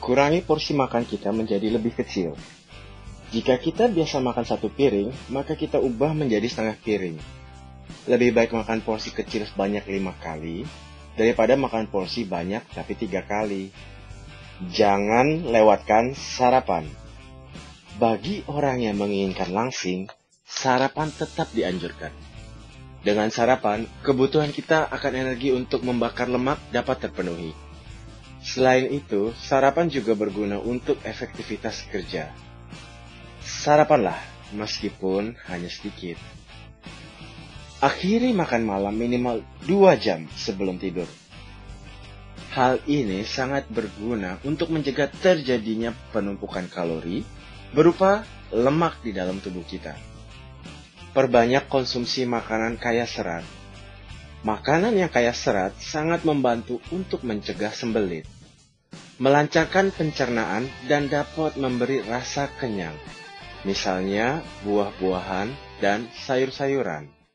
Kurangi porsi makan kita menjadi lebih kecil. Jika kita biasa makan 1 piring, maka kita ubah menjadi setengah piring. Lebih baik makan porsi kecil sebanyak 5 kali, daripada makan porsi banyak tapi 3 kali. Jangan lewatkan sarapan. Bagi orang yang menginginkan langsing, sarapan tetap dianjurkan. Dengan sarapan, kebutuhan kita akan energi untuk membakar lemak dapat terpenuhi. Selain itu, sarapan juga berguna untuk efektivitas kerja. Sarapanlah, meskipun hanya sedikit. Akhiri makan malam minimal 2 jam sebelum tidur. Hal ini sangat berguna untuk mencegah terjadinya penumpukan kalori berupa lemak di dalam tubuh kita. Perbanyak konsumsi makanan kaya serat. Makanan yang kaya serat sangat membantu untuk mencegah sembelit, melancarkan pencernaan, dan dapat memberi rasa kenyang. Misalnya buah-buahan dan sayur-sayuran.